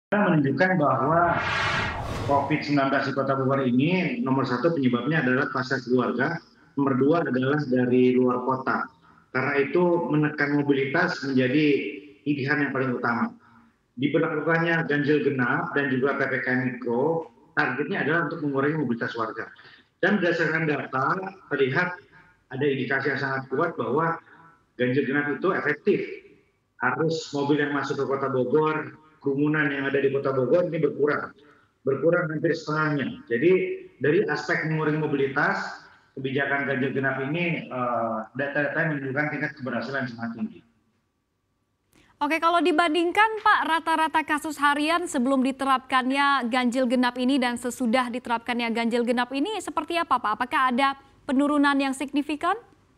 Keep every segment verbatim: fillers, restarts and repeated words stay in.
Menunjukkan bahwa covid sembilan belas di Kota Bogor ini nomor satu penyebabnya adalah kluster keluarga, nomor dua adalah dari luar kota. Karena itu menekan mobilitas menjadi pilihan yang paling utama. Diberlakukannya ganjil genap dan juga P P K M Mikro, targetnya adalah untuk mengurangi mobilitas warga. Dan berdasarkan data, terlihat ada indikasi yang sangat kuat bahwa ganjil genap itu efektif. Arus mobil yang masuk ke Kota Bogor, kerumunan yang ada di Kota Bogor ini berkurang, berkurang hampir setengahnya. Jadi dari aspek mengurangi mobilitas, kebijakan ganjil genap ini uh, data-data menunjukkan tingkat keberhasilan sangat tinggi. Oke, kalau dibandingkan Pak, rata-rata kasus harian sebelum diterapkannya ganjil genap ini dan sesudah diterapkannya ganjil genap ini seperti apa Pak? Apakah ada penurunan yang signifikan?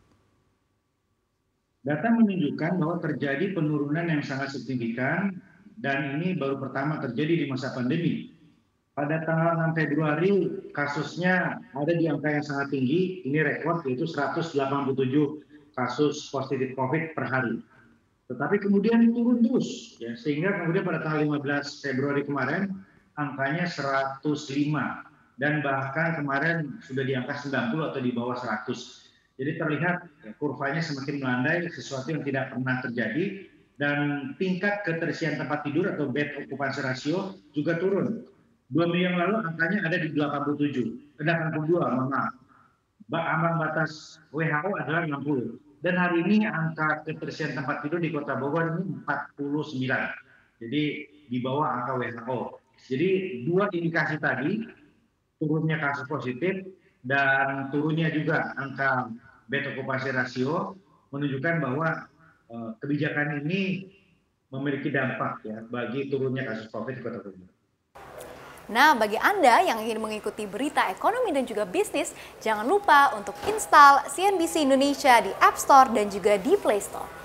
Data menunjukkan bahwa terjadi penurunan yang sangat signifikan dan ini baru pertama terjadi di masa pandemi. Pada tanggal enam Februari kasusnya ada di angka yang sangat tinggi, ini rekor yaitu seratus delapan puluh tujuh kasus positif COVID per hari. Tetapi kemudian turun terus, ya, sehingga kemudian pada tanggal lima belas Februari kemarin angkanya seratus lima dan bahkan kemarin sudah di angka sembilan puluh atau di bawah seratus. Jadi terlihat ya, kurvanya semakin melandai, sesuatu yang tidak pernah terjadi, dan tingkat keterisian tempat tidur atau bed occupancy ratio juga turun. Dua minggu yang lalu angkanya ada di delapan puluh tujuh, delapan puluh dua, maaf. Ambang batas W H O adalah enam puluh. Dan hari ini angka keterisian tempat tidur di Kota Bogor ini empat puluh sembilan. Jadi di bawah angka W H O. Jadi dua indikasi tadi, turunnya kasus positif dan turunnya juga angka bed occupancy ratio menunjukkan bahwa uh, kebijakan ini memiliki dampak ya bagi turunnya kasus COVID di Kota Bogor. Nah, bagi Anda yang ingin mengikuti berita ekonomi dan juga bisnis, jangan lupa untuk install C N B C Indonesia di App Store dan juga di Play Store.